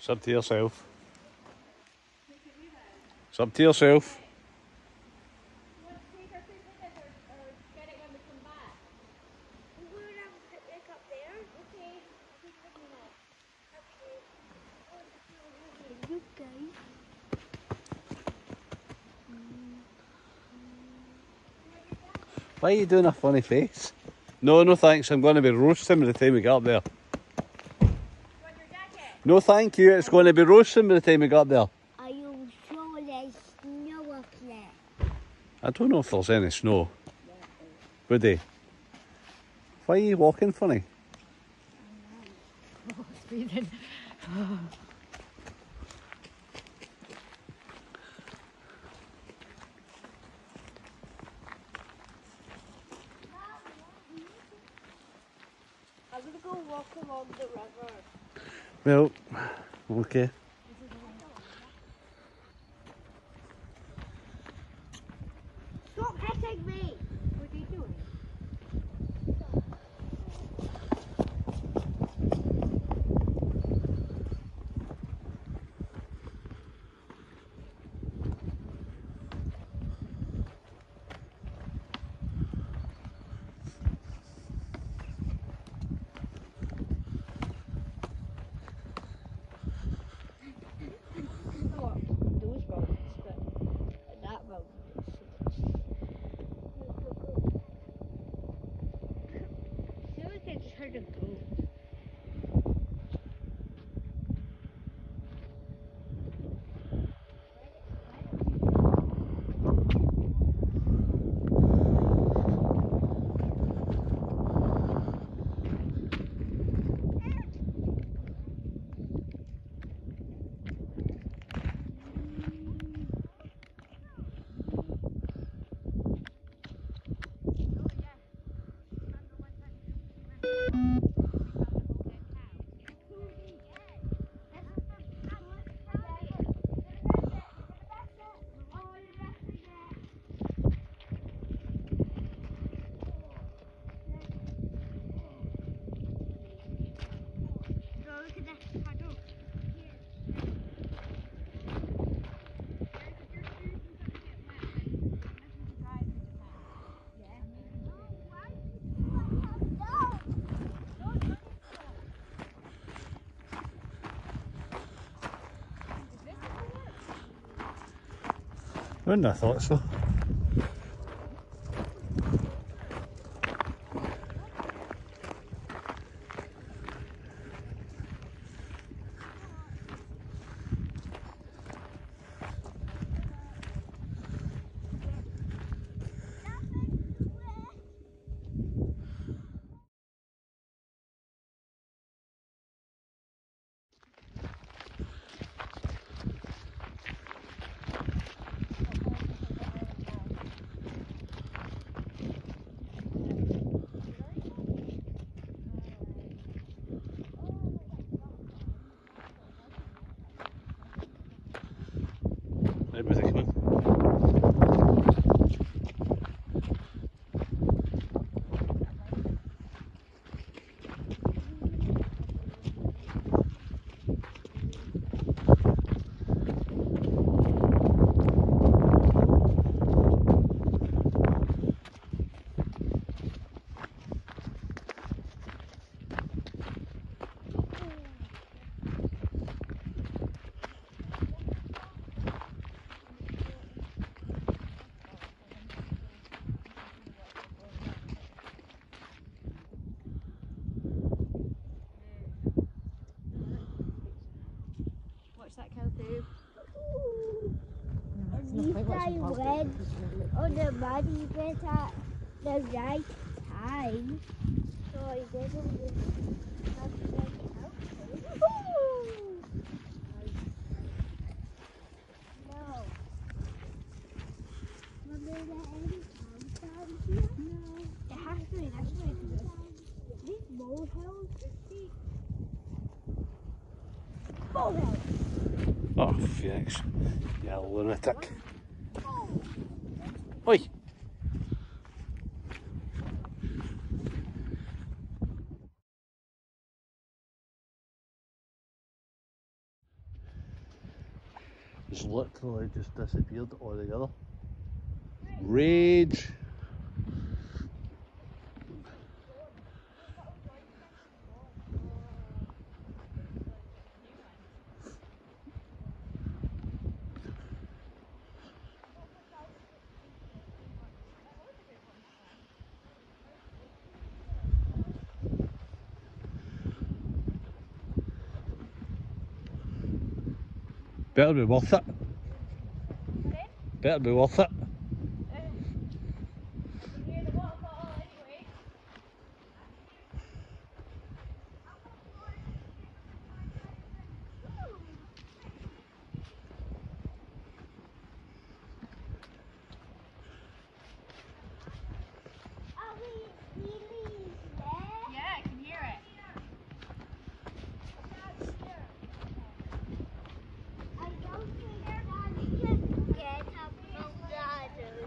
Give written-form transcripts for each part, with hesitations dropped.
It's up to yourself. It's up to yourself. Why are you doing a funny face? No, no thanks. I'm going to be roasting by the time we get up there. No thank you. It's going to be roasting by the time we get up there. Are you sure there's snow up there? I don't know if there's any snow. Would they? Why are you walking funny? Oh, it's breathing. Oh. I'm going to go walk along the river. Well, okay. Stop hitting me! What are you doing? Those mountains, but that mountain is so I feel like I just heard a goat. Wouldn't have thought so. Everything, man. Watch that cow poo. At least I went on the muddy bit at the right time. So I didn't have to help. No. Remember there any cows down here? No. It has to be this way. These molehills. Molehill. Oh, Phoenix. You lunatic. Oi! It's literally just disappeared altogether. Rage. Better be worth it. Better be worth it. Are we really there? Yeah, I can hear it. I don't think Daddy can get up from ladders.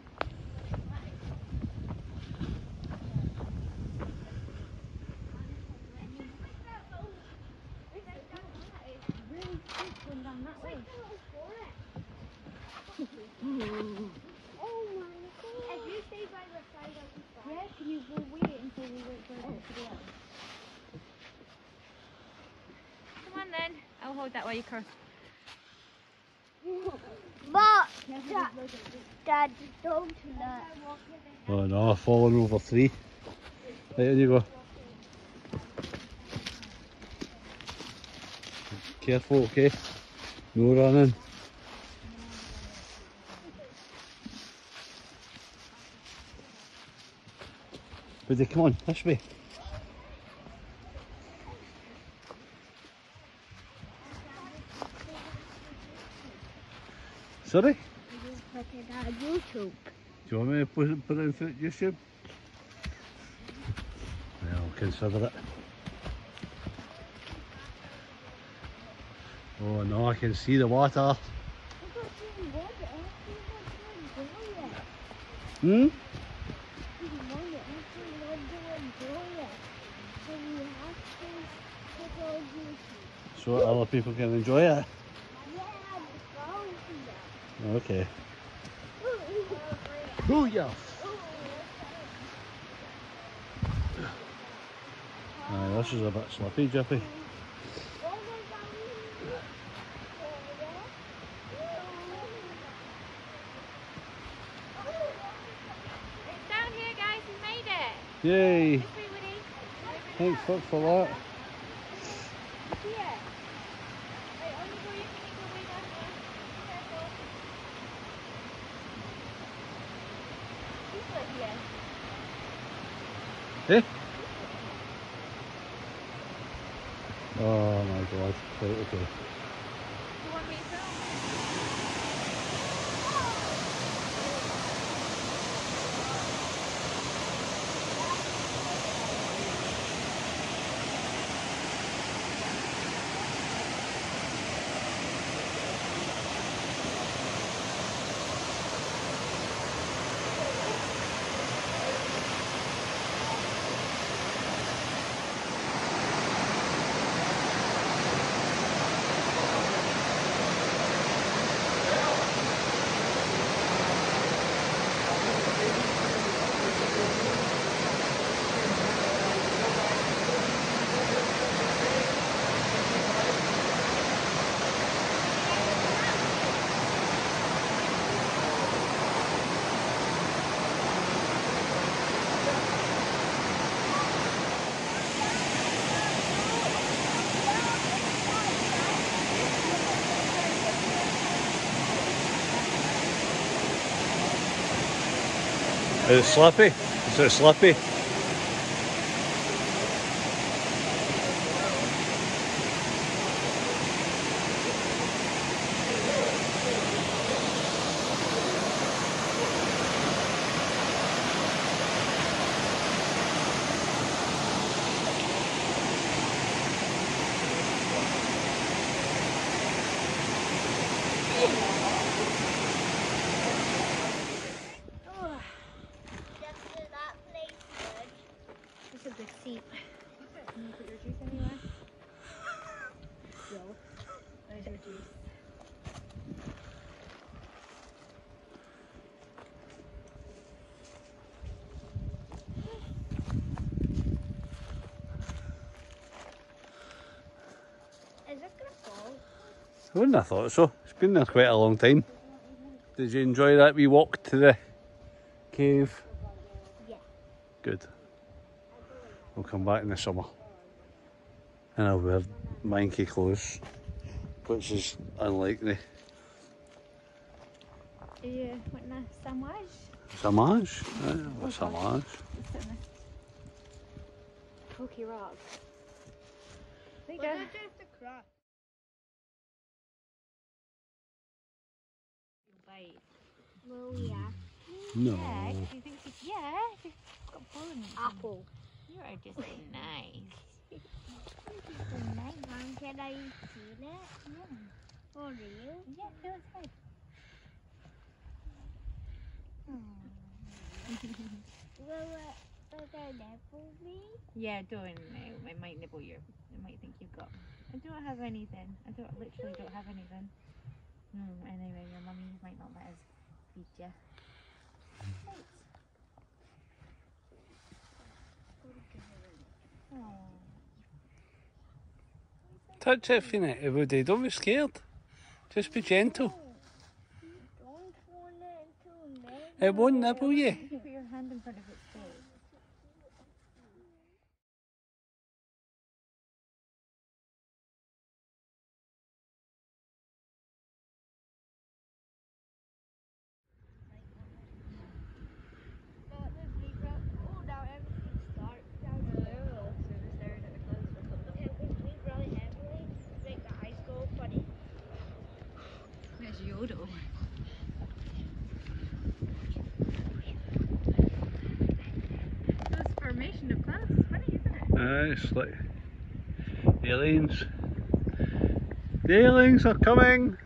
Really quick going down that way. Oh my god. If you stay by the side, I'll be fine. Yeah, can you go wait until we wait for it to go out? Come on then. I'll hold that while you cross. But, Dad, don't let. Oh no, I've fallen over 3. Right, there you go. Careful, okay? No running. Buddy, come on, this way. Sorry? Put it on YouTube. Do you want me to put it in for YouTube? Yeah, I'll consider it. Oh no, I can see the water. Hmm? So other people can enjoy it? Okay. Booyah! Aye, this is a bit slippy, Jippy. It's down here, guys. We made it. Yay! This way, Woody. Thanks fuck for that. Here. Wait, on the way, you can go way down there. Careful. This way here. Eh? Oh my god. Right, okay. Do you want me to film? Is it slippy? Is it slippy? Just to that place. Is it gonna fall? I wouldn't have thought so. It's been there quite a long time. Did you enjoy that wee walk to the cave? Yeah. Good. We'll come back in the summer. And I'll wear manky clothes, which is unlikely. Are you wanting a sandwich? Samage? A samage. Cookie rock. There you Was go. it just a crop? Bite. Well, yeah. No. Yeah, do you think you've got buns. Apple. You are just so nice. Mom, can I see that? Yeah. For real? Yeah, feel inside. Will they nibble me? Yeah, don't. It might nibble you. It might think you've got. I don't have anything. I literally don't have anything. Anyway, your mummy might not let us feed you. Touch it, Finette, everybody. Don't be scared. Just be gentle. Don't want it to nibble. It won't nibble you. Put your hand in front of its face. Oh, now everything's dark down here. And we breathe really heavily, make the eyes go funny. There's Yodel. This formation of clouds is funny, isn't it? It's like aliens. The aliens are coming.